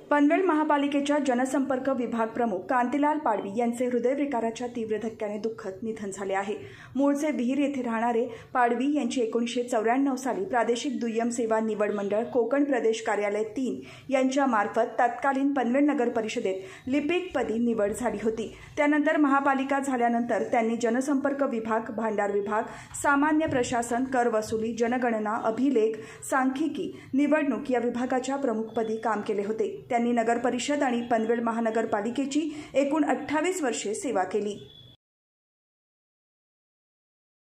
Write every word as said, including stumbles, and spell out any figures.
पनवेल महापालिकेच्या जनसंपर्क विभाग प्रमुख कांतीलाल पाडवी यांचे हृदयविकाराच्या तीव्र धक्क्याने दुःखद निधन झाले आहे। मूळचे विहीर येथे राहणारे पाडवी यांची एकोणीसशे चौऱ्याण्णव साली प्रादेशिक दुय्यम सेवा निवड मंडळ कोकण प्रदेश कार्यालय तीन यांच्या मार्फत तत्कालीन पनवेल नगर परिषदेत लिपिकपदी निवड झाली होती। त्यानंतर महापालिका झाल्यानंतर त्यांनी जनसंपर्क विभाग, भांडार विभाग, सामान्य प्रशासन, कर वसुली, जनगणना, अभिलेख, सांख्यिकी, निवडणूक या विभागाच्या प्रमुखपदी काम केले होते। त्यांनी नगर परिषद आणि पनवेल महानगरपालिकेची एकूण अठ्ठावीस वर्षे सेवा केली।